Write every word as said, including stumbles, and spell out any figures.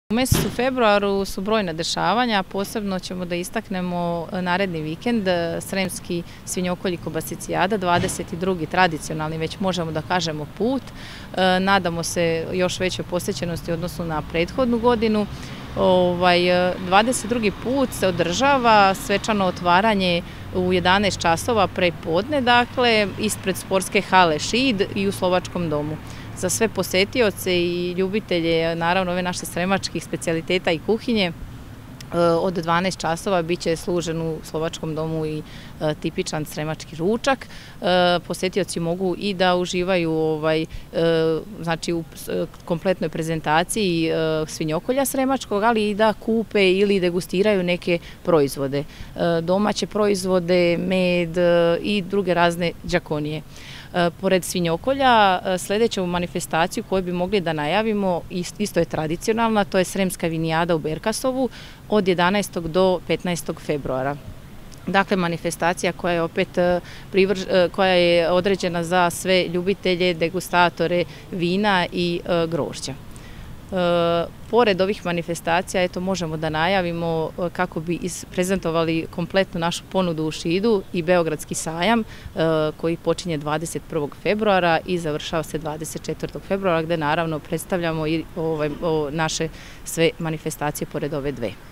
U mjesecu februaru su brojna dešavanja, posebno ćemo da istaknemo naredni vikend, Sremski svinjokolj i kobasicijada, dvadeset drugi tradicionalni, već možemo da kažemo put. Nadamo se još većoj posjećenosti u odnosu na prethodnu godinu. Ovaj, dvadeset drugi put se održava svečano otvaranje u jedanaest časova pre podne, dakle, ispred sportske hale Šid i u Slovačkom domu. Za sve posetioce i ljubitelje, naravno, ove naše sremačkih specijaliteta i kuhinje, od dvanaest časova bit će služen u Slovačkom domu i tipičan sremački ručak. Posetioci mogu i da uživaju ovaj, znači, u kompletnoj prezentaciji svinjokolja sremačkog, ali i da kupe ili degustiraju neke proizvode. Domaće proizvode, med i druge razne đakonije. Pored svinjokolja, sljedeću manifestaciju koju bi mogli da najavimo isto je tradicionalna, to je Sremska vinijada u Berkasovu od jedanaestog do petnaestog februara. Dakle, manifestacija koja je opet privrž, koja je određena za sve ljubitelje, degustatore vina i grožđa. Pored ovih manifestacija, eto, možemo da najavimo kako bi prezentovali kompletnu našu ponudu u Šidu i Beogradski sajam koji počinje dvadeset prvog februara i završava se dvadeset četvrtog februara, gde naravno predstavljamo i ovaj, naše sve manifestacije pored ove dve.